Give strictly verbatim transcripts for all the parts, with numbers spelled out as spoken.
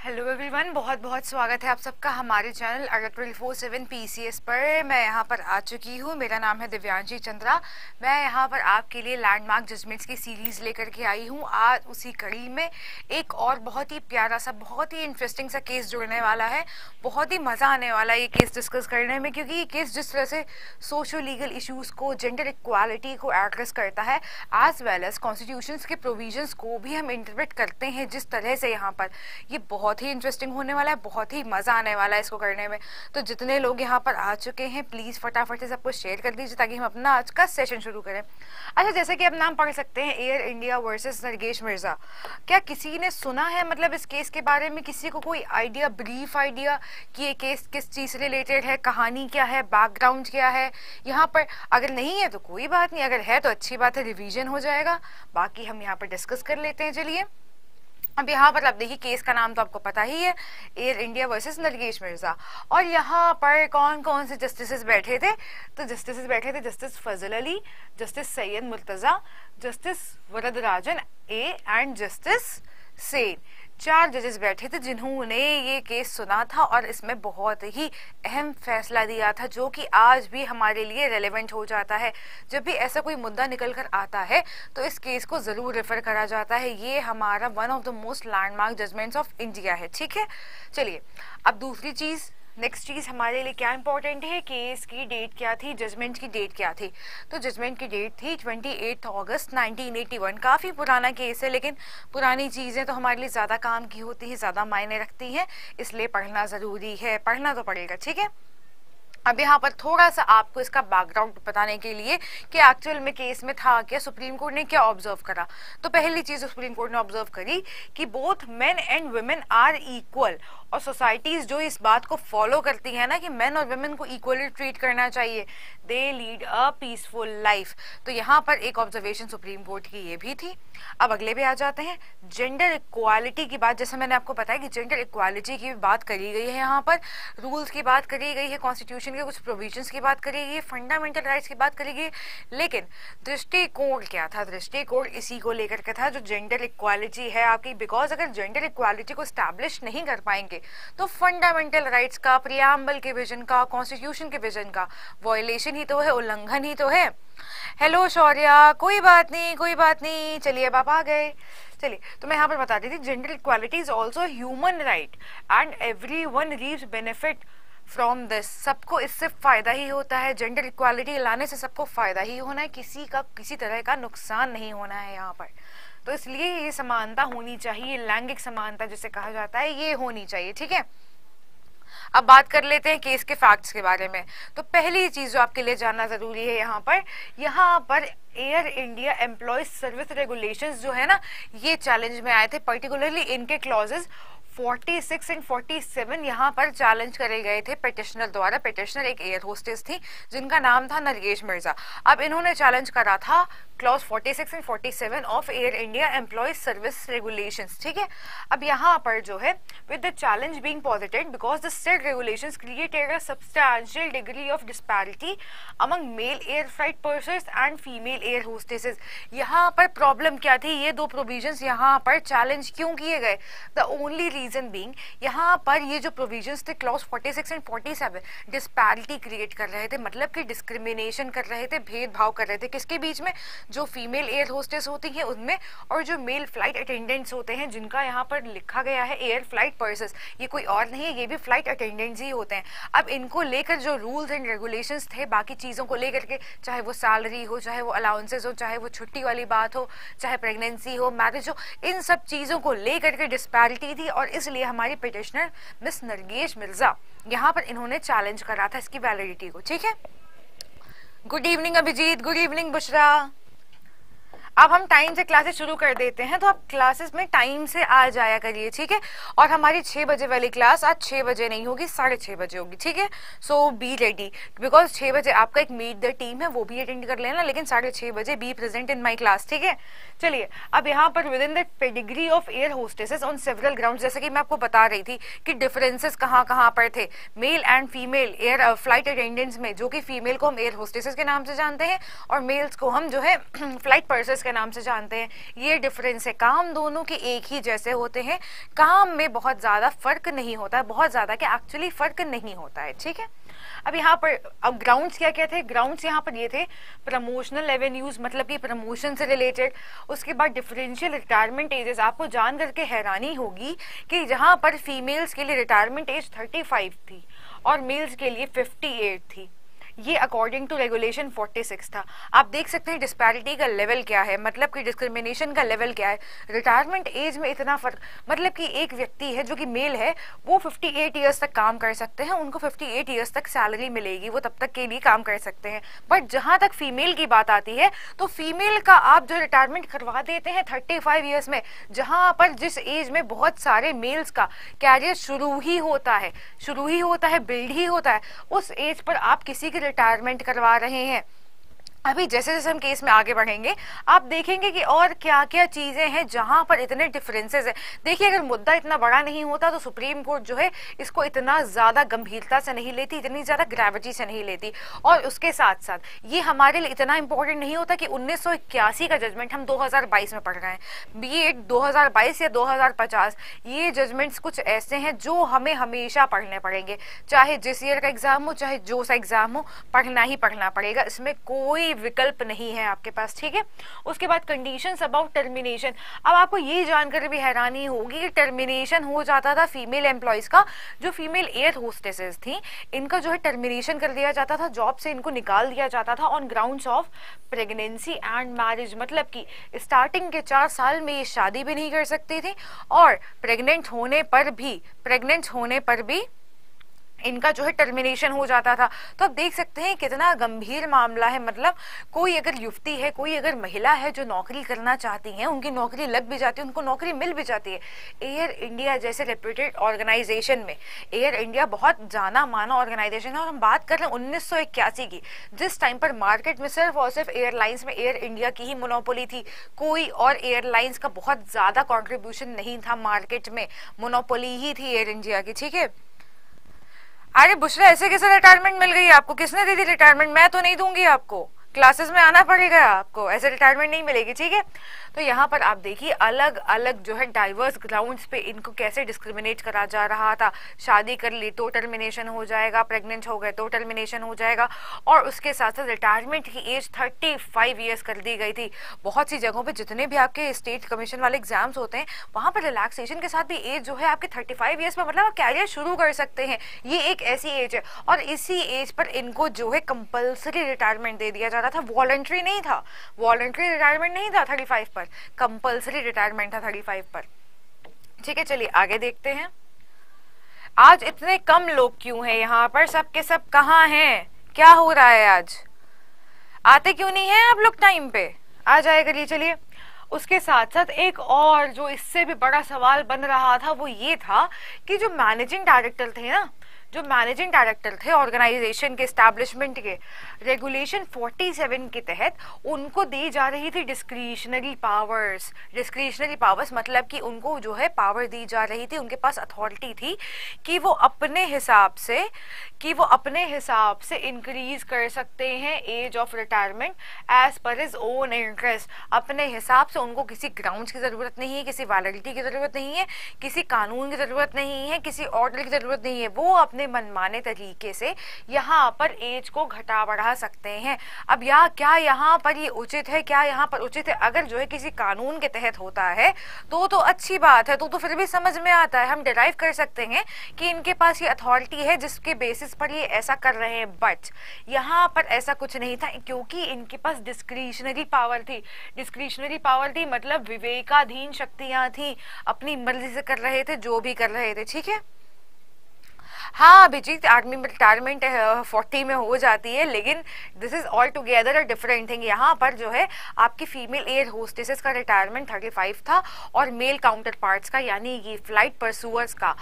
Hello everyone, बहुत बहुत स्वागत है आप सबका हमारे चैनल अगर twenty four seven P C S पर। मैं यहाँ पर आ चुकी हूँ। मेरा नाम है दिव्यांशी चंद्रा। मैं यहाँ पर आपके लिए लैंडमार्क जजमेंट्स की सीरीज लेकर के आई हूँ। आज उसी कड़ी में एक और बहुत ही प्यारा सा, बहुत ही इंटरेस्टिंग सा केस जुड़ने वाला है। बहुत ही मज़ा आने वाला है ये केस डिस्कस करने में, क्योंकि ये केस जिस तरह से सोशो लीगल इशूज़ को, जेंडर इक्वालिटी को एड्रेस करता है, एज वेल एज कॉन्स्टिट्यूशंस के प्रोविजंस को भी हम इंटरप्रेट करते हैं जिस तरह से यहाँ पर, ये बहुत बहुत ही इंटरेस्टिंग होने वाला है। बहुत ही मजा आने वाला है इसको करने में। तो जितने लोग यहाँ पर आ चुके हैं प्लीज फटाफट से सबको शेयर कर दीजिए ताकि हम अपना आज का सेशन शुरू करें। अच्छा, जैसे कि आप नाम पढ़ सकते हैं, Air India versus Nargesh Mirza. क्या किसी ने सुना है मतलब इस केस के बारे में? किसी को कोई आइडिया, ब्रीफ आइडिया कि ये केस किस चीज से रिलेटेड है, कहानी क्या है, बैकग्राउंड क्या है यहाँ पर? अगर नहीं है तो कोई बात नहीं, अगर है तो अच्छी बात है, रिवीजन हो जाएगा। बाकी हम यहाँ पर डिस्कस कर लेते हैं। चलिए, अब यहाँ पर आप देखिए, केस का नाम तो आपको पता ही है, Air India versus Nargesh Mirza. और यहाँ पर कौन कौन से जस्टिस बैठे थे? तो जस्टिस बैठे थे Justice Fazal Ali, Justice Syed Murtaza, Justice Varadarajan A and Justice Sen. चार जजेस बैठे थे जिन्होंने ये केस सुना था और इसमें बहुत ही अहम फैसला दिया था, जो कि आज भी हमारे लिए रेलेवेंट हो जाता है। जब भी ऐसा कोई मुद्दा निकल कर आता है तो इस केस को जरूर रेफर करा जाता है। ये हमारा one of the most landmark judgments of India है। ठीक है, चलिए अब दूसरी चीज, नेक्स्ट चीज हमारे लिए क्या इंपॉर्टेंट है, केस की डेट क्या थी, जजमेंट की डेट क्या थी? तो जजमेंट की डेट थी अट्ठाईस अगस्त नाइनटीन एटी वन। काफी पुराना केस है, लेकिन पुरानी चीजें तो हमारे लिए ज्यादा काम की होती है, ज्यादा मायने रखती हैं, इसलिए पढ़ना जरूरी है, पढ़ना तो पड़ेगा। ठीक है, अब यहाँ पर थोड़ा सा आपको इसका बैकग्राउंड बताने के लिए कि एक्चुअल में केस में था क्या, सुप्रीम कोर्ट ने क्या ऑब्जर्व करा। तो पहली चीज सुप्रीम कोर्ट ने ऑब्जर्व करी कि both men and women are equal. और सोसाइटीज जो इस बात को फॉलो करती है ना कि मेन और वुमेन को इक्वली ट्रीट करना चाहिए, they lead a peaceful life. तो यहाँ पर एक ऑब्जर्वेशन सुप्रीम कोर्ट की ये भी थी। अब अगले पे आ जाते हैं, जेंडर इक्वालिटी की बात। जैसे मैंने आपको बताया कि जेंडर इक्वालिटी की बात करी गई है, यहाँ पर रूल्स की बात करी गई है, कॉन्स्टिट्यूशन के कुछ प्रोविजंस की बात करी गई है, फंडामेंटल राइट्स की बात करी गई। लेकिन दृष्टिकोण क्या था? दृष्टिकोण इसी को लेकर के था जो जेंडर इक्वालिटी है आपकी। बिकॉज अगर जेंडर इक्वालिटी को स्टैब्लिश नहीं कर पाएंगे तो फंडामेंटल राइट्स का, प्रियम्बल के विजन का, कॉन्स्टिट्यूशन के विजन का वॉयलेशन ही तो है, उल्लंघन ही तो है। हेलो शौर्या, कोई बात नहीं, कोई बात नहीं। चलिए, अब आप आ गए। चलिए, तो मैं यहाँ पर बता देती थी, gender equality is also human right and everyone receives benefit from this. सबको इससे फायदा ही होता है। जेंडर इक्वालिटी लाने से सबको फायदा ही होना है, किसी का किसी तरह का नुकसान नहीं होना है यहाँ पर। तो इसलिए ये समानता होनी चाहिए, लैंगिक समानता जिसे कहा जाता है, ये होनी चाहिए। ठीक है, अब बात कर लेते हैं केस के फैक्ट्स के बारे में। तो पहली चीज जो आपके लिए जानना जरूरी है, यहाँ पर यहाँ पर Air India employees service regulations जो है ना, ये चैलेंज में आए थे। पर्टिकुलरली इनके क्लॉजेस छियालीस एंड सैंतालीस यहाँ पर चैलेंज करे गए थे पिटिशनर द्वारा। पिटिशनर एक एयर होस्टेस थी जिनका नाम था नरगेश मिर्जा। अब इन्होंने चैलेंज करा था क्लॉज छियालीस एंड सैंतालीस of Air India employees service regulations. ठीक है, अब यहाँ पर जो है, with the challenge being posited because the said regulations created a substantial degree of disparity among male air flight pursers and female air hostesses. यहाँ पर प्रॉब्लम क्या थी? ये दो प्रोविजंस यहाँ पर चैलेंज क्यों किए गए? द ओनली रीजन बीइंग, यहाँ पर ये जो प्रोविजंस थे क्लॉज छियालीस एंड सैंतालीस डिस्पैरिटी क्रिएट कर रहे थे, मतलब कि डिस्क्रिमिनेशन कर रहे थे, भेदभाव कर रहे थे। किसके बीच में? जो फीमेल एयर होस्टेस होती हैं उनमें, और जो मेल फ्लाइट अटेंडेंट्स होते हैं जिनका यहाँ पर लिखा गया है एयर फ्लाइट पर्सनर्स, ये कोई और नहीं है, ये भी फ्लाइट अटेंडेंट्स ही होते हैं। अब इनको लेकर जो रूल्स एंड रेगुलेशंस थे, बाकी चीज़ों को लेकर के, चाहे वो सैलरी हो, चाहे वो अलाउंसेस हो, चाहे वो छुट्टी वाली बात हो, चाहे प्रेगनेंसी हो, मैरिज हो, इन सब चीज़ों को लेकर के डिस्पैरिटी थी। और इसलिए हमारी पिटिशनर मिस नरगेश मिर्जा, यहाँ पर इन्होंने चैलेंज करा था इसकी वैलिडिटी को। ठीक है, good evening Abhijeet, good evening Bushra. अब हम टाइम से क्लासेस शुरू कर देते हैं, तो आप क्लासेस में टाइम से आ जाया करिए। ठीक है, और हमारी छह बजे वाली क्लास आज छह बजे नहीं होगी, साढ़े छह बजे होगी। ठीक है, सो बी रेडी, बिकॉज छह बजे आपका एक मीट द टीम है, वो भी अटेंड कर लेना, लेकिन साढ़े छह बजे be present in my class. ठीक है, चलिए, अब यहाँ पर within the pedigree of air hostesses on several ground, जैसे कि मैं आपको बता रही थी कि डिफरेंसेस कहाँ कहाँ पर थे male and female air flight attendants में, जो कि फीमेल को हम एयर होस्टेसेस के नाम से जानते हैं और मेल्स को हम जो है फ्लाइट पर्सनर्स के नाम से जानते हैं, ये डिफरेंस है। काम दोनों के एक ही जैसे होते हैं, काम में बहुत ज़्यादा फर्क नहीं होता है, बहुत ज़्यादा क्या एक्चुअली फर्क नहीं होता है, ठीक है। अब यहाँ पर अब ग्राउंड्स क्या क्या थे, ग्राउंड्स यहाँ पर ये थे प्रमोशनल रेवेन्यूज, मतलब कि प्रमोशन से रिलेटेड। उसके बाद डिफरेंशियल रिटायरमेंट एजेस, आपको जान करके हैरानी होगी कि जहाँ पर फीमेल्स के लिए रिटायरमेंट एज थर्टी फाइव थी और मेल्स के लिए फिफ्टी एट थी, ये according to regulation forty six था। आप देख सकते हैं डिस्पैरिटी का लेवल क्या है, मतलब कि डिस्क्रिमिनेशन का लेवल क्या है। रिटायरमेंट एज में इतना फर्क, मतलब कि एक व्यक्ति है जो कि मेल है, वो फिफ्टी एट ईयर्स तक काम कर सकते हैं, उनको फिफ्टी एट ईयर्स तक सैलरी मिलेगी, वो तब तक के लिए काम कर सकते हैं। बट जहां तक फीमेल की बात आती है तो फीमेल का आप जो रिटायरमेंट करवा देते हैं थर्टी फाइव ईयर्स में, जहां पर जिस एज में बहुत सारे मेल्स का कैरियर शुरू ही होता है शुरू ही होता है बिल्ड ही होता है, उस एज पर आप किसी की रिटायरमेंट करवा रहे हैं। अभी जैसे जैसे हम केस में आगे बढ़ेंगे आप देखेंगे कि और क्या क्या चीजें हैं जहां पर इतने डिफरेंसेस हैं। देखिए, अगर मुद्दा इतना बड़ा नहीं होता तो सुप्रीम कोर्ट जो है इसको इतना ज्यादा गंभीरता से नहीं लेती, इतनी ज्यादा ग्रेविटी से नहीं लेती। और उसके साथ साथ ये हमारे लिए इतना इंपॉर्टेंट नहीं होता कि उन्नीस सौ इक्यासी का जजमेंट हम दो हजार बाईस में पढ़ रहे हैं, बी एड दो हजार बाईस या दो हजार पचास, ये जजमेंट्स कुछ ऐसे हैं जो हमें हमेशा पढ़ने पड़ेंगे, चाहे जिस ईयर का एग्जाम हो, चाहे जो सा एग्जाम हो, पढ़ना ही पढ़ना पड़ेगा, इसमें कोई विकल्प नहीं है आपके पास, ठीक है। उसके बाद कंडीशंस अबाउट टर्मिनेशन। अब आपको ये जानकर भी हैरानी होगी कि टर्मिनेशन हो जाता था फीमेल एम्प्लॉयज का, जो फीमेल एयर होस्टेसेस थी, इनका जो है टर्मिनेशन कर दिया जाता था, जॉब से इनको निकाल दिया जाता था on grounds of pregnancy and marriage. मतलब कि स्टार्टिंग के चार साल में ये शादी भी नहीं कर सकती थी और प्रेग्नेंट होने पर भी प्रेग्नेंट होने पर भी इनका जो है टर्मिनेशन हो जाता था। तो आप देख सकते हैं कितना गंभीर मामला है। मतलब कोई अगर युवती है, कोई अगर महिला है जो नौकरी करना चाहती हैं, उनकी नौकरी लग भी जाती है, उनको नौकरी मिल भी जाती है। एयर इंडिया जैसे रेप्यूटेड ऑर्गेनाइजेशन में, एयर इंडिया बहुत जाना माना ऑर्गेनाइजेशन है और हम बात कर रहे हैं उन्नीस सौ इक्यासी की, जिस टाइम पर मार्केट में सिर्फ और सिर्फ एयरलाइंस में एयर इंडिया की ही मोनोपोली थी, कोई और एयरलाइंस का बहुत ज्यादा कॉन्ट्रीब्यूशन नहीं था मार्केट में, मोनोपोली ही थी एयर इंडिया की, ठीक है। अरे बुशरा, ऐसे कैसे रिटायरमेंट मिल गई आपको? किसने दी थी रिटायरमेंट? मैं तो नहीं दूंगी आपको, क्लासेस में आना पड़ेगा आपको, ऐसे रिटायरमेंट नहीं मिलेगी, ठीक है। तो यहाँ पर आप देखिए अलग अलग जो है डाइवर्स ग्राउंड्स पे इनको कैसे डिस्क्रिमिनेट करा जा रहा था। शादी कर ली तो टर्मिनेशन हो जाएगा, प्रेग्नेंट हो गए तो टर्मिनेशन हो जाएगा, और उसके साथ साथ रिटायरमेंट की एज थर्टी फाइव ईयर्स कर दी गई थी। बहुत सी जगहों पे जितने भी आपके स्टेट कमीशन वाले एग्जाम्स होते हैं वहाँ पर रिलैक्सेशन के साथ भी एज जो है आपके थर्टी फाइव ईयर्स पर, मतलब आप कैरियर शुरू कर सकते हैं, ये एक ऐसी एज है। और इसी एज पर इनको जो है कंपल्सरी रिटायरमेंट दे दिया था, वॉलंटरी नहीं था, वॉलंटरी रिटायरमेंट नहीं था थर्टी फाइव पर, कंपल्सरी रिटायरमेंट था थर्टी फाइव पर, ठीक है। चलिए आगे देखते हैं। आज इतने कम लोग क्यों हैं यहाँ पर? सब के सब कहाँ हैं? क्या हो रहा है आज? आते क्यों नहीं है आप लोग टाइम पे? आ जाए करिए। चलिए, उसके साथ साथ एक और जो इससे भी बड़ा सवाल बन रहा था वो ये था कि जो मैनेजिंग डायरेक्टर थे ना, जो मैनेजिंग डायरेक्टर थे ऑर्गेनाइजेशन के, एस्टैब्लिशमेंट के, रेगुलेशन फोर्टी सेवन के तहत उनको दी जा रही थी डिस्क्रिशनरी पावर्स। डिस्क्रिशनरी पावर्स मतलब कि उनको जो है पावर दी जा रही थी, उनके पास अथॉरिटी थी कि वो अपने हिसाब से कि वो अपने हिसाब से इंक्रीज कर सकते हैं एज ऑफ रिटायरमेंट एज पर हिज ओन इंटरेस्ट। अपने हिसाब से, उनको किसी ग्राउंड्स की जरूरत नहीं है, किसी वैलिडिटी की जरूरत नहीं है, किसी कानून की जरूरत नहीं है, किसी ऑर्डर की जरूरत नहीं है, वो अपने मनमाने तरीके से यहाँ पर एज को घटा बढ़ा सकते हैं। अब या क्या यहाँ पर ये उचित है? क्या यहाँ पर उचित है? अगर जो है किसी कानून के तहत होता है तो तो अच्छी बात है, तो तो फिर भी समझ में आता है, हम डिराइव कर सकते हैं कि इनके पास ये अथॉरिटी है जिसके बेसिस पर ये ऐसा कर रहे हैं। बट यहाँ पर ऐसा कुछ नहीं था, क्योंकि इनके पास डिस्क्रिशनरी पावर थी। डिस्क्रिशनरी पावर थी मतलब विवेकाधीन शक्तियां थी, अपनी मर्जी से कर रहे थे जो भी कर रहे थे, ठीक है। हाँ अभिजीत, आर्मी में रिटायरमेंट फोर्टी में हो जाती है, लेकिन this is altogether a different thing. यहाँ पर जो है आपकी फीमेल एयर होस्टेसेस का रिटायरमेंट थर्टी फाइव था और मेल काउंटर पार्ट्स का यानी कि फ्लाइट परसूअर्स का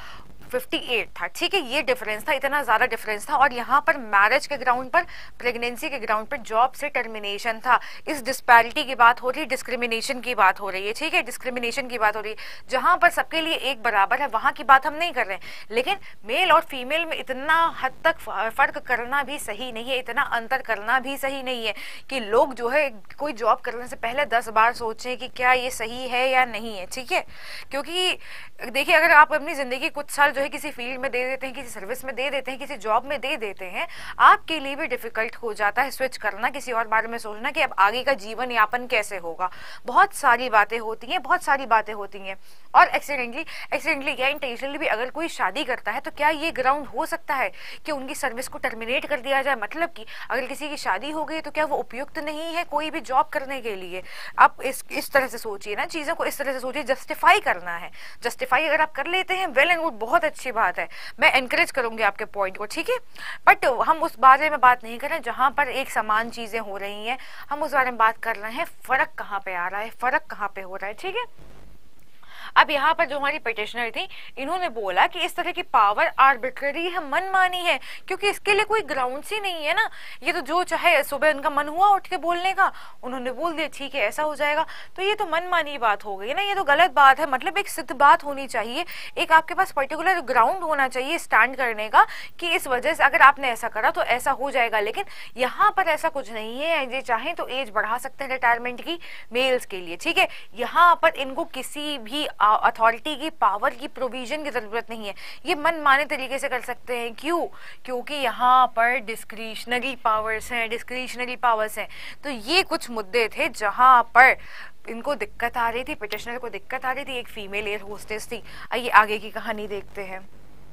अट्ठावन था, ठीक है, ये डिफरेंस था, इतना ज्यादा डिफरेंस था। और यहाँ पर मैरिज के ग्राउंड पर, प्रेगनेंसी के ग्राउंड पर जॉब से टर्मिनेशन था। इस डिस्पैरिटी की बात हो रही है, डिस्क्रिमिनेशन की बात हो रही है, ठीक है, डिस्क्रिमिनेशन की बात हो रही है। जहां पर सबके लिए एक बराबर है वहां की बात हम नहीं कर रहे हैं, लेकिन मेल और फीमेल में इतना हद तक फर्क करना भी सही नहीं है, इतना अंतर करना भी सही नहीं है कि लोग जो है कोई जॉब करने से पहले दस बार सोचें कि क्या ये सही है या नहीं है, ठीक है। क्योंकि देखिए, अगर आप अपनी जिंदगी कुछ साल जो है किसी फील्ड में दे देते हैं, किसी सर्विस में दे देते हैं, किसी जॉब में दे देते हैं, आपके लिए भी डिफिकल्ट हो जाता है स्विच करना, किसी और बारे में सोचना कि अब आगे का जीवन यापन कैसे होगा। बहुत सारी बातें होती हैं, बहुत सारी बातें होती हैं। और एक्सीडेंटली एक्सीडेंटली या इंटेंशनली भी अगर कोई शादी करता है तो क्या ये ग्राउंड हो सकता है कि उनकी सर्विस को टर्मिनेट कर दिया जाए? मतलब कि अगर किसी की शादी हो गई तो क्या वो उपयुक्त नहीं है कोई भी जॉब करने के लिए? आप इस इस तरह से सोचिए ना, चीजों को इस तरह से सोचिए, जस्टिफाई करना है। जस्टिफाई अगर आप कर लेते हैं, वेल एंड गुड, बहुत अच्छी बात है, मैं एनकरेज करूंगी आपके पॉइंट को, ठीक है। बट हम उस बारे में बात नहीं कर रहे हैं जहां पर एक समान चीजें हो रही हैं, हम उस बारे में बात कर रहे हैं फर्क कहाँ पे आ रहा है, फर्क कहाँ पे हो रहा है, ठीक है। अब यहाँ पर जो हमारी पिटिशनर थी, इन्होंने बोला कि इस तरह की पावर आर्बिट्ररी है, मनमानी है, क्योंकि इसके लिए कोई ग्राउंड्स ही नहीं है ना। ये तो जो चाहे सुबह उनका मन हुआ उठ के बोलने का, उन्होंने बोल दिया ठीक है ऐसा हो जाएगा, तो ये तो मनमानी बात हो गई ना, ये तो गलत बात है। मतलब एक सिद्ध बात होनी चाहिए, एक आपके पास पर्टिकुलर ग्राउंड होना चाहिए स्टैंड करने का कि इस वजह से अगर आपने ऐसा करा तो ऐसा हो जाएगा। लेकिन यहाँ पर ऐसा कुछ नहीं है, ये चाहे तो एज बढ़ा सकते हैं रिटायरमेंट की मेल्स के लिए, ठीक है। यहाँ पर इनको किसी भी अथॉरिटी की पावर की प्रोविजन की जरूरत नहीं है, ये मनमाने तरीके से कर सकते हैं। क्यों? क्योंकि यहाँ पर डिस्क्रिशनरी पावर्स हैं, डिस्क्रिशनरी पावर्स हैं। तो ये कुछ मुद्दे थे जहां पर इनको दिक्कत आ रही थी, पिटिशनर को दिक्कत आ रही थी। एक फीमेल एयर होस्टेस थी। आइए आगे की कहानी देखते हैं।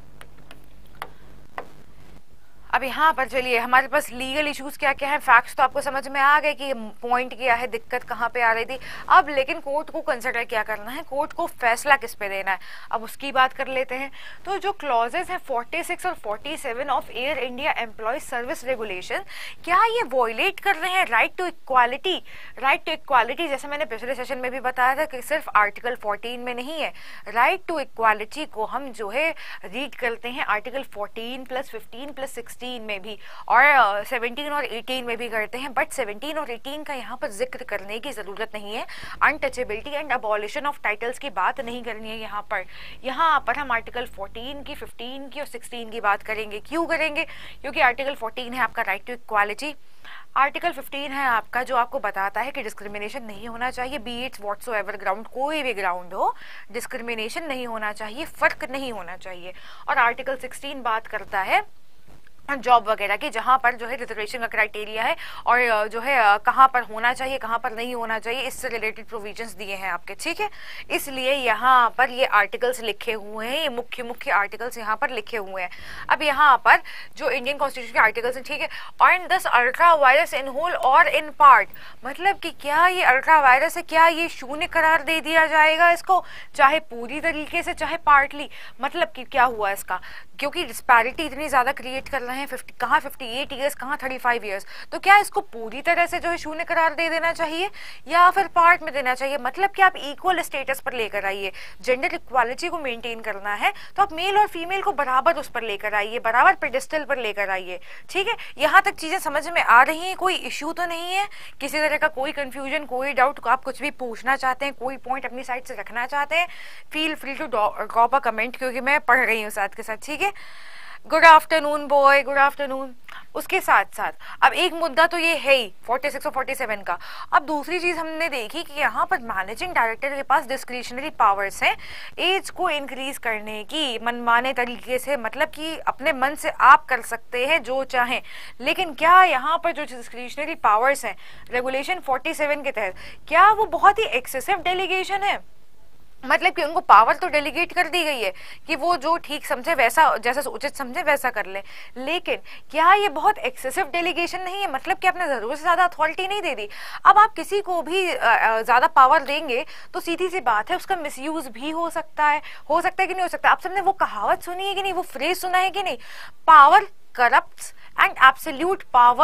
अब यहाँ पर चलिए, हमारे पास लीगल इश्यूज क्या क्या है, फैक्ट्स तो आपको समझ में आ गए कि पॉइंट क्या है, दिक्कत कहाँ पे आ रही थी। अब लेकिन कोर्ट को कंसिडर क्या करना है, कोर्ट को फैसला किस पे देना है, अब उसकी बात कर लेते हैं। तो जो क्लॉजेस हैं छियालीस और सैंतालीस of Air India employee service regulation, क्या ये वॉयलेट कर रहे हैं right to equality? Right to equality जैसे मैंने पिछले सेशन में भी बताया था कि सिर्फ आर्टिकल चौदह में नहीं है, राइट टू इक्वालिटी को हम जो है रीड करते हैं आर्टिकल चौदह प्लस फिफ्टीन प्लस सिक्सटीन में भी, और सत्रह और अठारह में भी करते हैं। बट सत्रह और अठारह का यहाँ पर जिक्र करने की जरूरत नहीं है। Untouchability and abolition of titles की बात नहीं करनी है यहाँ पर। यहाँ पर हम आर्टिकल चौदह की, पंद्रह की और सोलह की बात करेंगे। क्यों करेंगे? क्योंकि आर्टिकल चौदह है आपका राइट टू इक्वालिटी, आर्टिकल पंद्रह है आपका जो आपको बताता है कि डिस्क्रिमिनेशन नहीं होना चाहिए, बी इट्स व्हाटसोएवर ग्राउंड, कोई भी ग्राउंड हो, डिस्क्रिमिनेशन नहीं होना चाहिए, फर्क नहीं होना चाहिए। और आर्टिकल सोलह बात करता है जॉब वगैरह की, जहां पर जो है रिजर्वेशन का क्राइटेरिया है और जो है कहां पर होना चाहिए कहां पर नहीं होना चाहिए, इससे रिलेटेड प्रोविजंस दिए हैं आपके, ठीक है। इसलिए यहाँ पर ये आर्टिकल्स लिखे हुए हैं, ये मुख्य मुख्य आर्टिकल्स यहाँ पर लिखे हुए हैं। अब यहाँ पर जो इंडियन कॉन्स्टिट्यूशन के आर्टिकल्स हैं, ठीक है, on this ultra vires in whole or in part, मतलब कि क्या ये अल्ट्रा वायरस है, क्या ये शून्य करार दे दिया जाएगा इसको, चाहे पूरी तरीके से चाहे पार्टली? मतलब कि क्या हुआ इसका, क्योंकि डिस्पैरिटी इतनी ज्यादा क्रिएट कर रहे हैं, फिफ्टी कहाँ फिफ्टी एट ईयर्स कहाँ थर्टी फाइव ईयर्स, तो क्या इसको पूरी तरह से जो है शून्य करार दे देना चाहिए या फिर पार्ट में देना चाहिए? मतलब कि आप इक्वल स्टेटस पर लेकर आइए, जेंडर इक्वालिटी को मेंटेन करना है तो आप मेल और फीमेल को बराबर उस पर लेकर आइए, बराबर पेडिस्टल पर लेकर आइए, ठीक है। यहाँ तक चीजें समझ में आ रही हैं, कोई इश्यू तो नहीं है, किसी तरह का कोई कंफ्यूजन, कोई डाउट, आप कुछ भी पूछना चाहते हैं, कोई पॉइंट अपनी साइड से रखना चाहते हैं, feel free to drop a comment, क्योंकि मैं पढ़ रही हूँ साथ के साथ, ठीक है। Good afternoon boy, good afternoon. उसके साथ साथ अब एक मुद्दा तो ये है ही छियालीस और सैंतालीस का। अब दूसरी चीज हमने देखी कि यहाँ पर मैनेजिंग डायरेक्टर के पास डिस्क्रिशनरी पावर्स हैं एज को इंक्रीज करने की मनमाने तरीके से, मतलब कि अपने मन से आप कर सकते हैं जो चाहें। लेकिन क्या यहाँ पर जो डिस्क्रिशनरी पावर्स हैं रेगुलेशन सैंतालीस के तहत, क्या वो बहुत ही एक्सेसिव डेलीगेशन है? मतलब कि उनको पावर तो डेलीगेट कर दी गई है कि वो जो ठीक समझे वैसा, जैसा उचित समझे वैसा कर ले, लेकिन क्या ये बहुत एक्सेसिव डेलीगेशन नहीं है? मतलब कि आपने जरूरत से ज्यादा अथॉरिटी नहीं दे दी। अब आप किसी को भी ज्यादा पावर देंगे तो सीधी सी बात है उसका मिसयूज भी हो सकता है, हो सकता है कि नहीं हो सकता। आप सबने वो कहावत सुनी है कि नहीं, वो फ्रेज सुना है कि नहीं, power corrupts and absolute power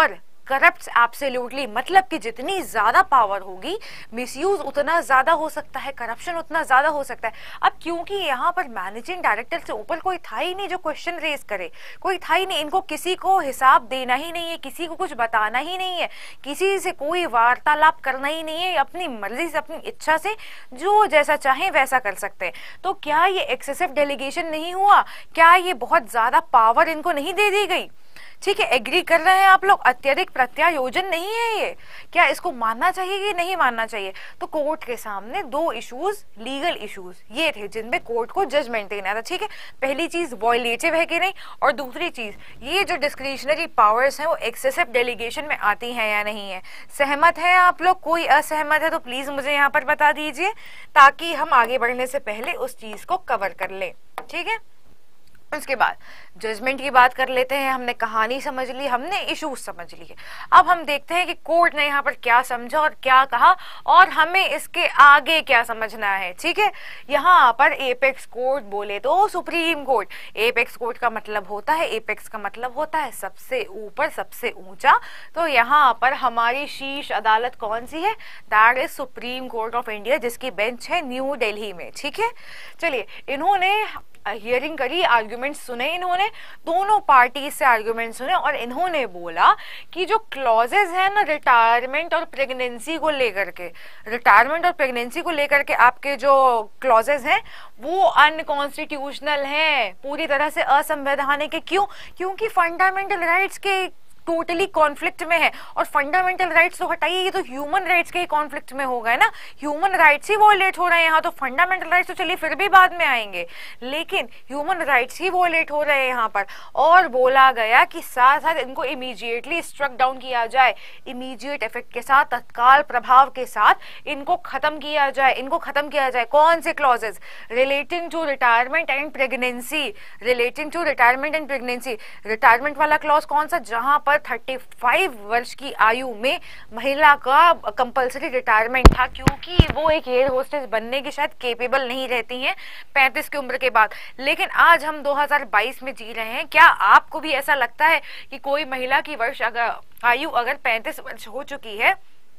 corrupt absolutely, मतलब कि जितनी ज्यादा पावर होगी मिसयूज उतना ज्यादा हो सकता है, करप्शन उतना ज्यादा हो सकता है। अब क्योंकि यहाँ पर मैनेजिंग डायरेक्टर से ऊपर कोई था ही नहीं जो क्वेश्चन रेज करे, कोई था ही नहीं, इनको किसी को हिसाब देना ही नहीं है, किसी को कुछ बताना ही नहीं है, किसी से कोई वार्तालाप करना ही नहीं है, अपनी मर्जी से अपनी इच्छा से जो जैसा चाहे वैसा कर सकते हैं। तो क्या ये एक्सेसिव डेलीगेशन नहीं हुआ? क्या ये बहुत ज्यादा पावर इनको नहीं दे दी गई? ठीक है, एग्री कर रहे हैं आप लोग, अत्यधिक प्रत्यायोजन नहीं है ये? क्या इसको मानना चाहिए कि नहीं मानना चाहिए? तो कोर्ट के सामने दो इश्यूज, लीगल इश्यूज ये थे जिनमें कोर्ट को जजमेंट देना था। ठीक है, पहली चीज वॉयलेटिव है कि नहीं, और दूसरी चीज ये जो डिस्क्रिशनरी पावर्स हैं वो एक्सेसिव डेलीगेशन में आती हैं या नहीं है। सहमत है आप लोग? कोई असहमत है तो प्लीज मुझे यहाँ पर बता दीजिए, ताकि हम आगे बढ़ने से पहले उस चीज को कवर कर लें। ठीक है, उसके बाद जजमेंट की बात कर लेते हैं। हमने कहानी समझ ली, हमने इश्यूज समझ लिए, अब हम देखते हैं कि कोर्ट ने यहाँ पर क्या समझा और क्या कहा, और हमें इसके आगे क्या समझना है। ठीक है, यहाँ पर एपेक्स कोर्ट बोले तो सुप्रीम कोर्ट, एपेक्स कोर्ट का मतलब होता है, एपेक्स का मतलब होता है सबसे ऊपर, सबसे ऊंचा। तो यहाँ पर हमारी शीर्ष अदालत कौन सी है? That is Supreme Court of India, जिसकी बेंच है न्यू दिल्ली में। ठीक है, चलिए, इन्होंने हियरिंग करी, आर्ग्यूमेंट सुने, इन्होंने दोनों पार्टी से आर्ग्यूमेंट सुने, और इन्होंने बोला कि जो क्लॉजेज है ना रिटायरमेंट और प्रेगनेंसी को लेकर के, रिटायरमेंट और प्रेगनेंसी को लेकर के आपके जो क्लॉजेज हैं वो अनकॉन्स्टिट्यूशनल हैं, पूरी तरह से असंवैधानिक है। क्यों? क्योंकि फंडामेंटल राइट्स के टोटली कॉन्फ्लिक्ट में है, और फंडामेंटल राइट्स तो हटाइए, ये तो ह्यूमन राइट्स के ही कॉन्फ्लिक्ट में हो गए ना, ह्यूमन राइट्स ही वॉयलेट हो रहे हैं यहाँ। तो फंडामेंटल राइट्स तो चलिए फिर भी बाद में आएंगे, लेकिन ह्यूमन राइट्स ही वॉयलेट हो रहे हैं यहाँ पर। और बोला गया कि साथ साथ इनको इमीडिएटली स्ट्रक डाउन किया जाए, इमीडिएट इफेक्ट के साथ, तत्काल प्रभाव के साथ इनको खत्म किया जाए, इनको खत्म किया जाए। कौन से clauses? Relating to retirement and pregnancy, relating to retirement and pregnancy. Retirement वाला क्लॉज कौन सा? जहां पर पैंतीस वर्ष की आयु में महिला का कंपलसरी रिटायरमेंट था, क्योंकि वो एक एयर होस्टेस बनने की शायद केपेबल नहीं रहती हैं पैंतीस की उम्र के बाद। लेकिन आज हम दो हज़ार बाईस में जी रहे हैं, क्या आपको भी ऐसा लगता है कि कोई महिला की वर्ष अगर आयु अगर पैंतीस वर्ष हो चुकी है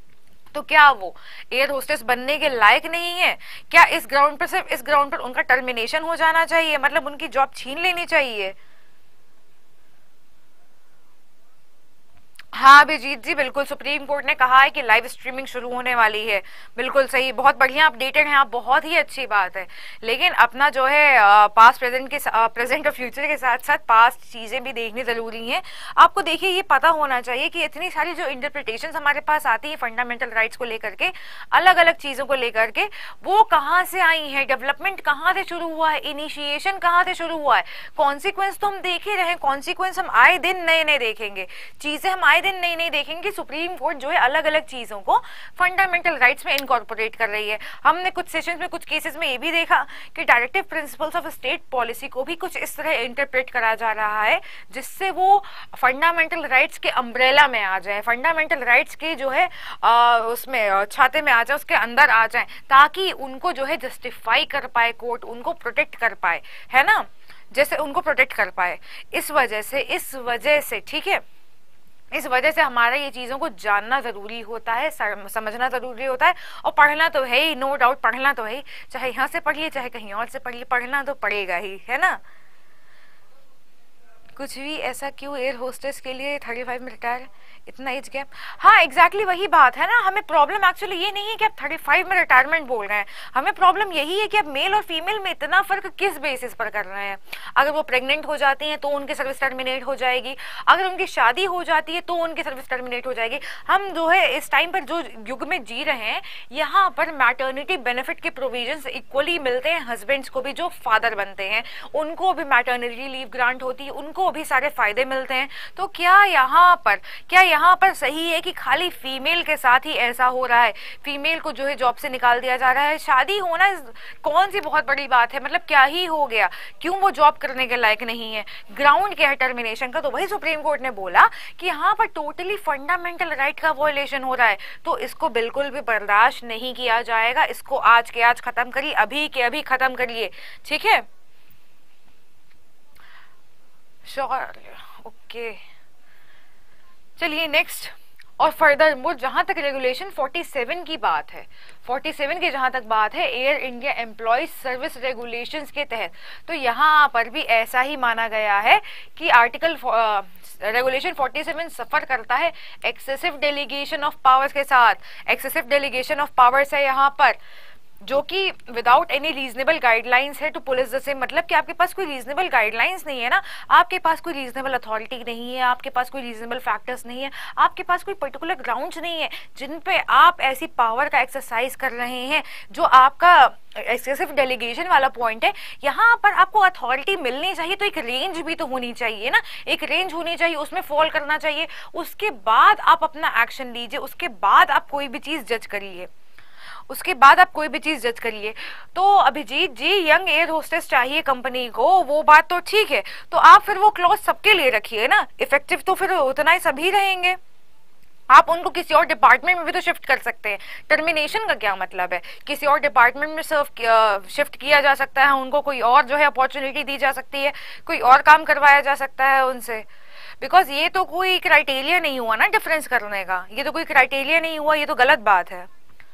तो क्या वो एयर होस्टेस बनने के लायक नहीं है? क्या इस ग्राउंड पर, सिर्फ इस ग्राउंड पर उनका टर्मिनेशन हो जाना चाहिए, मतलब उनकी जॉब छीन लेनी चाहिए? हाँ अभिजीत जी, बिल्कुल, सुप्रीम कोर्ट ने कहा है कि लाइव स्ट्रीमिंग शुरू होने वाली है। बिल्कुल सही, बहुत बढ़िया अपडेटेड हैं आप, बहुत ही अच्छी बात है। लेकिन अपना जो है पास्ट प्रेजेंट के प्रेजेंट और फ्यूचर के साथ साथ पास्ट चीजें भी देखनी जरूरी हैं। आपको देखिए ये पता होना चाहिए कि इतनी सारी जो इंटरप्रिटेशन हमारे पास आती है फंडामेंटल राइट्स को लेकर के, अलग अलग चीजों को लेकर के, वो कहाँ से आई है, डेवलपमेंट कहाँ से शुरू हुआ है, इनिशिएशन कहाँ से शुरू हुआ है, कॉन्सिक्वेंस तो हम देख ही रहे हैं, कॉन्सिक्वेंस हम आए दिन नए नए देखेंगे, चीजें हम आए दिन नई नई देखेंगे। सुप्रीम कोर्ट जो है अलग अलग चीजों को फंडामेंटल राइट्स में इनकॉर्पोरेट कर रही है। हमने कुछ सेशंस में, कुछ केसेस में ये भी देखा कि directive principles of state policy को भी कुछ इस तरह इंटरप्रेट करा जा रहा है जिससे वो फंडामेंटल राइट्स के अम्ब्रेला में आ जाए, फंडामेंटल राइट्स के जो है आ, उसमें छाते में आ जाए, उसके अंदर आ जाए, ताकि उनको जो है जस्टिफाई कर पाए कोर्ट, उनको प्रोटेक्ट कर पाए, है ना, जैसे उनको प्रोटेक्ट कर पाए। इस वजह से इस वजह से ठीक है, इस वजह से हमारा ये चीजों को जानना जरूरी होता है, समझना जरूरी होता है, और पढ़ना तो है ही, नो डाउट पढ़ना तो है ही, चाहे यहाँ से पढ़िए चाहे कहीं और से पढ़िए, पढ़ना तो पड़ेगा ही, है ना। कुछ भी ऐसा क्यों एयर होस्टेस के लिए थर्टी फाइव में रिटायर, इतना एज गैप? हाँ एग्जैक्टली exactly वही बात है ना, हमें प्रॉब्लम एक्चुअली ये नहीं है कि आप थर्टी फाइव में रिटायरमेंट बोल रहे हैं, हमें प्रॉब्लम यही है कि आप मेल और फीमेल में इतना फर्क किस बेसिस पर कर रहे हैं। अगर वो प्रेग्नेंट हो जाती हैं तो उनकी सर्विस टर्मिनेट हो जाएगी, अगर उनकी शादी हो जाती है तो उनकी सर्विस टर्मिनेट हो जाएगी। हम जो है इस टाइम पर जो युग में जी रहे हैं, यहाँ पर मैटर्निटी बेनिफिट के प्रोविजन इक्वली मिलते हैं, हस्बैंड्स को भी जो फादर बनते हैं उनको भी मैटर्निटी लीव ग्रांट होती है, उनको भी सारे फायदे मिलते हैं। तो क्या यहाँ पर क्या यहाँ पर सही है कि खाली फीमेल के साथ ही ऐसा हो रहा है, फीमेल को जो है जॉब से निकाल दिया जा रहा है? शादी होना कौन सी बहुत बड़ी बात है, मतलब क्या ही हो गया, क्यों वो जॉब करने के लायक नहीं है? ग्राउंड क्या है टर्मिनेशन का? तो वही सुप्रीम कोर्ट ने बोला कि यहाँ पर टोटली फंडामेंटल राइट का वायलेशन हो रहा है, तो इसको बिल्कुल भी बर्दाश्त नहीं किया जाएगा, इसको आज के आज खत्म करिए, अभी के अभी खत्म करिए, ठीक है। श्योर, ओके चलिए नेक्स्ट, और फर्दर मोर जहां तक रेगुलेशन सैंतालीस की बात है, सैंतालीस की जहां तक बात है Air India employee service regulations के तहत, तो यहाँ पर भी ऐसा ही माना गया है कि आर्टिकल रेगुलेशन सैंतालीस सफर करता है एक्सेसिव डेलीगेशन ऑफ पावर्स के साथ। एक्सेसिव डेलीगेशन ऑफ पावर्स है यहाँ पर, जो कि विदाउट एनी रीजनेबल गाइडलाइंस है टू पुलिस द सेम। मतलब कि आपके पास कोई रीजनेबल गाइडलाइंस नहीं है ना, आपके पास कोई रीजनेबल अथॉरिटी नहीं है, आपके पास कोई रीजनेबल फैक्टर्स नहीं है, आपके पास कोई पर्टिकुलर ग्राउंड्स नहीं है जिन पे आप ऐसी पावर का एक्सरसाइज कर रहे हैं जो आपका एक्सेसिव डेलीगेशन वाला पॉइंट है। यहाँ पर आपको अथॉरिटी मिलनी चाहिए तो एक रेंज भी तो होनी चाहिए ना, एक रेंज होनी चाहिए, उसमें फॉल करना चाहिए, उसके बाद आप अपना एक्शन लीजिए, उसके बाद आप कोई भी चीज जज करिए, उसके बाद आप कोई भी चीज जज करिए। तो Abhijeet ji young air hostess चाहिए कंपनी को, वो बात तो ठीक है, तो आप फिर वो क्लॉज सबके लिए रखिए ना, इफेक्टिव तो फिर उतना ही सभी रहेंगे। आप उनको किसी और डिपार्टमेंट में भी तो शिफ्ट कर सकते हैं। टर्मिनेशन का क्या मतलब है, किसी और डिपार्टमेंट में सर्व शिफ्ट किया जा सकता है, उनको कोई और जो है अपॉर्चुनिटी दी जा सकती है, कोई और काम करवाया जा सकता है उनसे। बिकॉज ये तो कोई क्राइटेरिया नहीं हुआ ना डिफरेंस करने का, ये तो कोई क्राइटेरिया नहीं हुआ, ये तो गलत बात है।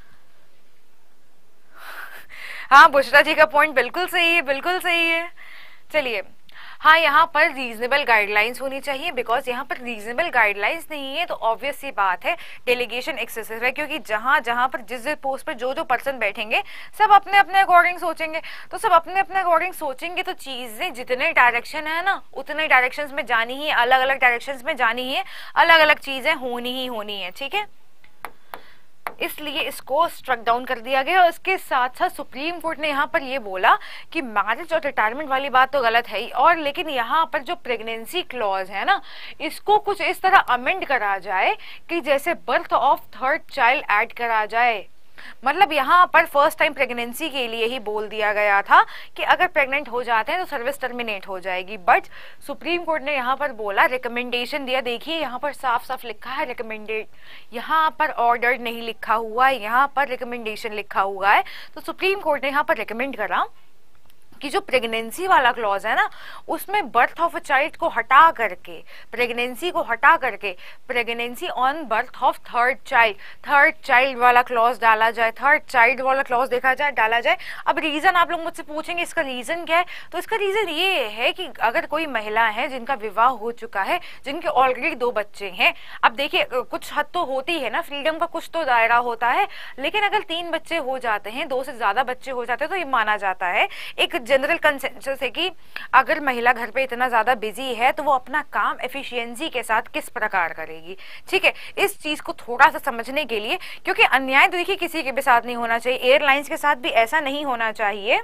हाँ बुशरा जी का पॉइंट बिल्कुल सही है, बिल्कुल सही है। चलिए हाँ, यहाँ पर रीजनेबल गाइडलाइंस होनी चाहिए, बिकॉज यहाँ पर रीजनेबल गाइडलाइंस नहीं है तो ऑब्वियस सी बात है डेलीगेशन एक्सेसिव है, क्योंकि जहाँ जहाँ पर जिस जिस पोस्ट पर जो जो पर्सन बैठेंगे सब अपने अपने अकॉर्डिंग सोचेंगे, तो सब अपने अपने अकॉर्डिंग सोचेंगे तो चीजें जितने डायरेक्शन है ना उतने डायरेक्शन में जानी ही, अलग अलग डायरेक्शन में जानी ही है, अलग अलग चीजें होनी ही होनी है, ठीक है। इसलिए इसको स्ट्रक डाउन कर दिया गया। और इसके साथ साथ सुप्रीम कोर्ट ने यहाँ पर ये बोला कि मैरिज और रिटायरमेंट वाली बात तो गलत है ही, और लेकिन यहाँ पर जो प्रेगनेंसी क्लॉज है ना, इसको कुछ इस तरह अमेंड करा जाए कि जैसे birth of third child add करा जाए। मतलब यहाँ पर फर्स्ट टाइम प्रेगनेंसी के लिए ही बोल दिया गया था कि अगर प्रेग्नेंट हो जाते हैं तो सर्विस टर्मिनेट हो जाएगी, बट सुप्रीम कोर्ट ने यहाँ पर बोला, रिकमेंडेशन दिया। देखिए यहाँ पर साफ साफ लिखा है रिकमेंडेड, यहाँ पर ऑर्डर नहीं लिखा हुआ है, यहाँ पर रिकमेंडेशन लिखा हुआ है। तो सुप्रीम कोर्ट ने यहाँ पर रिकमेंड करा कि जो प्रेगनेंसी वाला क्लॉज है ना, उसमें बर्थ ऑफ अ चाइल्ड को हटा करके, प्रेगनेंसी को हटा करके pregnancy on birth of third child, third child वाला क्लॉज डाला जाए, थर्ड चाइल्ड वाला क्लॉज देखा जाए, डाला जाए। अब रीजन आप लोग मुझसे पूछेंगे इसका रीजन क्या है, तो इसका रीजन ये है कि अगर कोई महिला है जिनका विवाह हो चुका है, जिनके ऑलरेडी दो बच्चे हैं, अब देखिए कुछ हद तो होती है ना, फ्रीडम का कुछ तो दायरा होता है, लेकिन अगर तीन बच्चे हो जाते हैं, दो से ज्यादा बच्चे हो जाते हैं, तो ये माना जाता है, एक जनरल कंसेंसस है कि अगर महिला घर पे इतना ज्यादा बिजी है तो वो अपना काम एफिशिएंसी के साथ किस प्रकार करेगी, ठीक है। इस चीज को थोड़ा सा समझने के लिए, क्योंकि अन्याय तो देखिए किसी के भी साथ नहीं होना चाहिए, एयरलाइंस के साथ भी ऐसा नहीं होना चाहिए,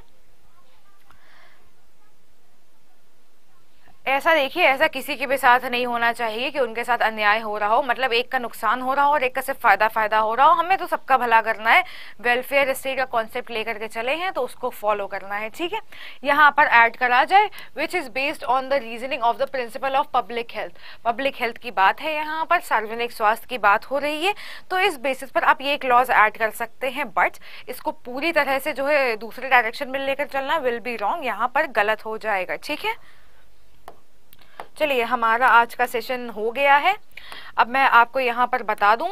ऐसा देखिए ऐसा किसी के भी साथ नहीं होना चाहिए कि उनके साथ अन्याय हो रहा हो, मतलब एक का नुकसान हो रहा हो और एक का सिर्फ फायदा फायदा हो रहा हो। हमें तो सबका भला करना है, वेलफेयर स्टेट का कॉन्सेप्ट लेकर के चले हैं तो उसको फॉलो करना है, ठीक है। यहाँ पर ऐड करा जाए which is based on the reasoning of the principle of public health. Public health की बात है, यहाँ पर सार्वजनिक स्वास्थ्य की बात हो रही है, तो इस बेसिस पर आप ये क्लॉज ऐड कर सकते हैं, बट इसको पूरी तरह से जो है दूसरे डायरेक्शन में लेकर चलना विल बी रॉन्ग, यहाँ पर गलत हो जाएगा, ठीक है। चलिए हमारा आज का सेशन हो गया है। अब मैं आपको यहाँ पर बता दूं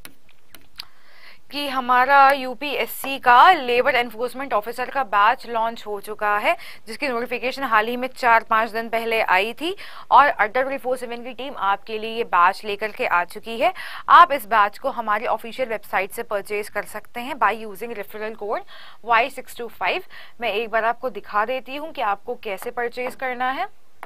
कि हमारा यूपीएससी का लेबर एनफोर्समेंट ऑफिसर का बैच लॉन्च हो चुका है, जिसकी नोटिफिकेशन हाल ही में चार पाँच दिन पहले आई थी, और अड्डा ट्वेंटी फोर सेवन की टीम आपके लिए ये बैच लेकर के आ चुकी है। आप इस बैच को हमारी ऑफिशियल वेबसाइट से परचेज कर सकते हैं by using referral code Y six two five. मैं एक बार आपको दिखा देती हूँ कि आपको कैसे परचेज करना है।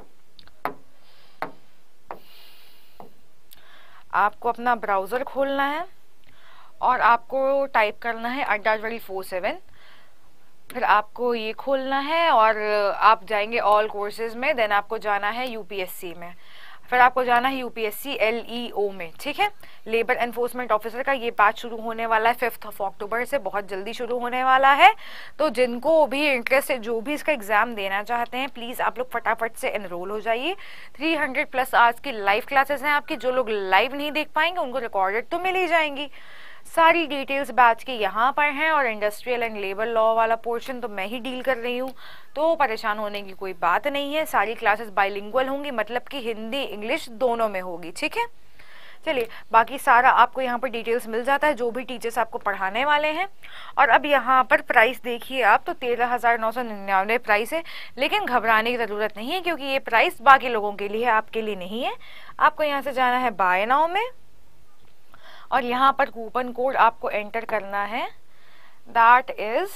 आपको अपना ब्राउजर खोलना है और आपको टाइप करना है अड्डा ट्वेंटी फोर सेवन, फिर आपको ये खोलना है और आप जाएंगे ऑल कोर्सेज में, देन आपको जाना है यूपीएससी में, फिर आपको जाना है यूपीएससी एलईओ में, ठीक है। लेबर एनफोर्समेंट ऑफिसर का ये बैच शुरू होने वाला है फिफ्थ ऑफ अक्टूबर से, बहुत जल्दी शुरू होने वाला है। तो जिनको भी इंटरेस्ट है, जो भी इसका एग्जाम देना चाहते हैं, प्लीज आप लोग फटाफट से एनरोल हो जाइए। तीन सौ प्लस आवर्स की लाइव क्लासेस हैं आपकी, जो लोग लाइव नहीं देख पाएंगे उनको रिकॉर्डेड तो मिल ही जाएंगी। सारी डिटेल्स बैच की यहाँ पर हैं, और इंडस्ट्रियल एंड लेबर लॉ वाला पोर्शन तो मैं ही डील कर रही हूँ, तो परेशान होने की कोई बात नहीं है। सारी क्लासेस बाइलिंगुअल होंगी, मतलब कि हिंदी इंग्लिश दोनों में होगी, ठीक है। चलिए, बाकी सारा आपको यहाँ पर डिटेल्स मिल जाता है, जो भी टीचर्स आपको पढ़ाने वाले हैं। और अब यहाँ पर प्राइस देखिए आप, तो तेरह हज़ार नौ सौ निन्यानवे प्राइस है, लेकिन घबराने की ज़रूरत नहीं है क्योंकि ये प्राइस बाकी लोगों के लिए है, आपके लिए नहीं है। आपको यहाँ से जाना है बाय नाउ में और यहाँ पर कूपन कोड आपको एंटर करना है, that is,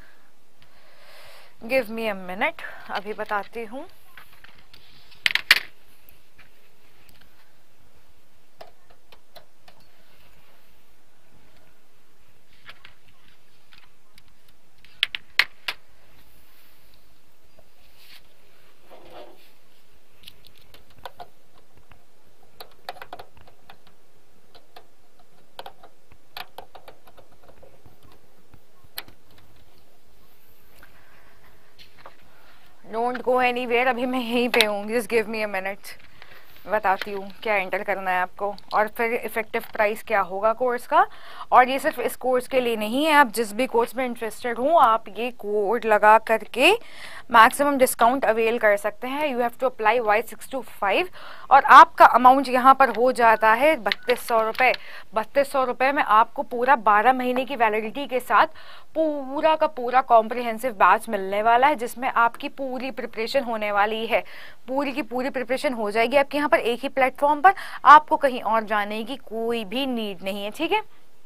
give me a minute, अभी बताती हूँ। डोंट गो एनीवेयर, अभी मैं यहीं पे हूँ, just give me a minute, बताती हूँ क्या एंटर करना है आपको और फिर इफेक्टिव प्राइस क्या होगा कोर्स का। और ये सिर्फ इस कोर्स के लिए नहीं है, आप जिस भी कोर्स में इंटरेस्टेड हो आप ये कोड लगा करके मैक्सिमम डिस्काउंट अवेल कर सकते हैं। You have to apply Y six two five और आपका अमाउंट यहाँ पर हो जाता है बत्तीस सौ रुपये। बत्तीस सौ रुपये में आपको पूरा बारह महीने की वैलिडिटी के साथ पूरा का पूरा कॉम्प्रिहेंसिव बैच मिलने वाला है, जिसमें आपकी पूरी प्रिपरेशन होने वाली है। पूरी की पूरी प्रिपरेशन हो जाएगी आपके यहाँ पर एक ही प्लेटफॉर्म पर, आपको कहीं और जाने की कोई भी नीड नहीं है, ठीक है।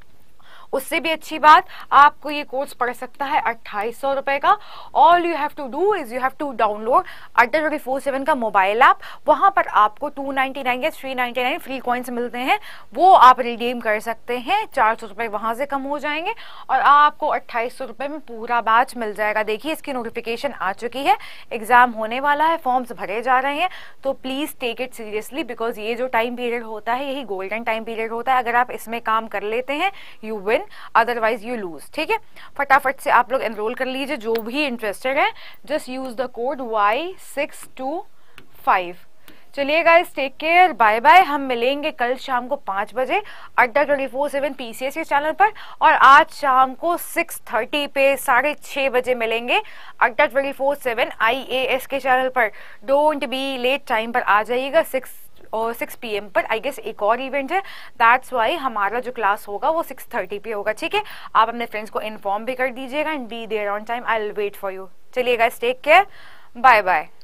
उससे भी अच्छी बात, आपको ये कोर्स पड़ सकता है अट्ठाईस सौ रुपए का। All you have to do is you have to download Adda twenty four seven का मोबाइल ऐप। वहां पर आपको टू नाइनटी नाइन या three ninety nine free coins मिलते हैं, वो आप रिडीम कर सकते हैं। चार सौ रुपए वहां से कम हो जाएंगे और आपको अट्ठाईस सौ रुपए में पूरा बैच मिल जाएगा। देखिए इसकी नोटिफिकेशन आ चुकी है, एग्जाम होने वाला है, फॉर्म्स भरे जा रहे हैं, तो please take it seriously because ये जो टाइम पीरियड होता है यही गोल्डन टाइम पीरियड होता है। अगर आप इसमें काम कर लेते हैं you win, otherwise you lose, ठीक है। फटाफट से आप लोग एनरोल कर लीजिए जो भी इंटरेस्टेड है, just use the code Y six two five. चलिए guys, take care, bye bye. हम मिलेंगे कल शाम को पाँच बजे Adda twenty four seven PCS के चैनल पर, और आज शाम को सिक्स थर्टी पे साढ़े छः बजे मिलेंगे Adda twenty four seven IAS के चैनल पर। डोंट बी लेट, टाइम पर आ जाइएगा। सिक्स और सिक्स पी एम पर आई गेस एक और इवेंट है, दैट्स वाई हमारा जो क्लास होगा वो सिक्स थर्टी पे होगा, ठीक है। आप अपने फ्रेंड्स को इन्फॉर्म भी कर दीजिएगा and be there on time, I will wait for you. चलिए guys, take care, bye bye.